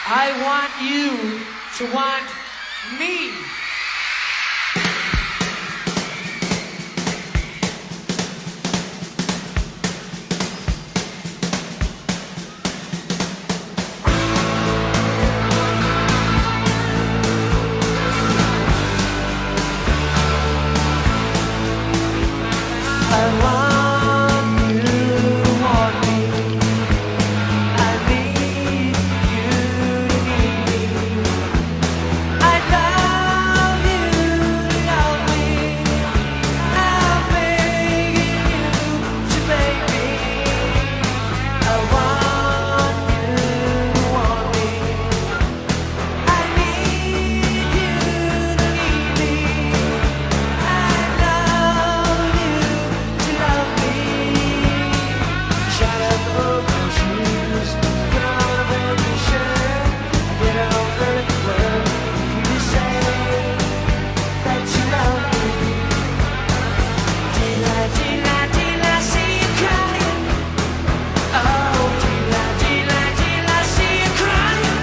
I want you to want me. I want you to want me. I need you to need me. I love you to love me. I'm begging you to beg me. I want you to want me. I need you to need me. I love you to love me. Shut up, open shoes, put on a baby shirt, get over the word. If you say that you love me, Dila, Dila, Dila, see you crying. Oh, Dila, Dila, Dila, see you crying.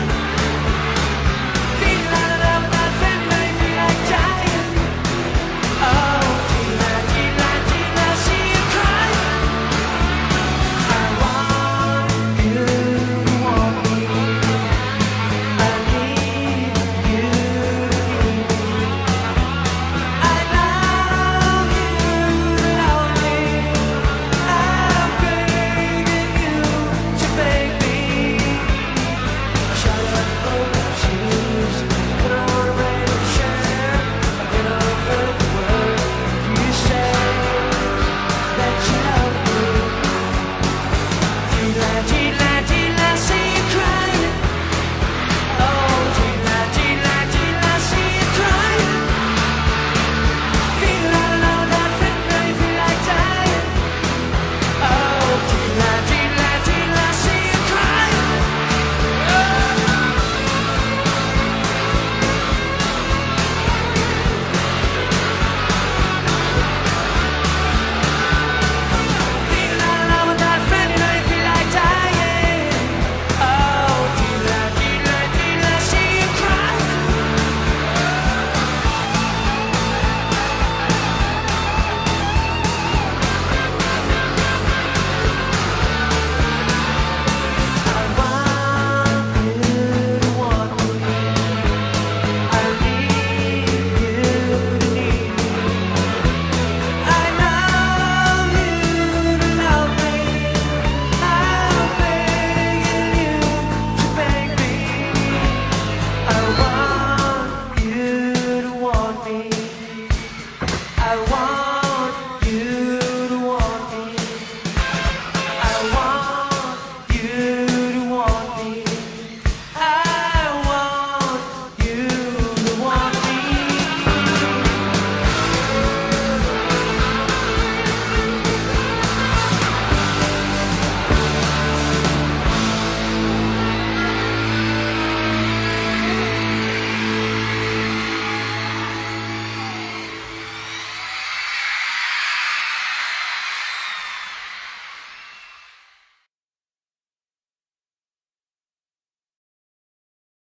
Feel out of love with that family, feel like dying. Oh, Dila, Dila, Dila, see you crying. I want you to want me. I need you to need me. I love you to love me. I'm begging you to beg me. Shut up, open shoes, put on a red shirt, get over the word. If you say that you love me, Dila, Dila, Dila, see you crying. Oh, Dila, Dila, Dila, see you crying. Feel out of love with that friend, now you feel like dying. Oh, Dila, Dila, Dila, see you crying. Feel out of love with that friend, now you feel like dying. Oh, Dila, Dila, Dila, see you crying. I want you to want me. I need you to need me. I love you to love me. I'm begging you to beg me. I want you to want me. I want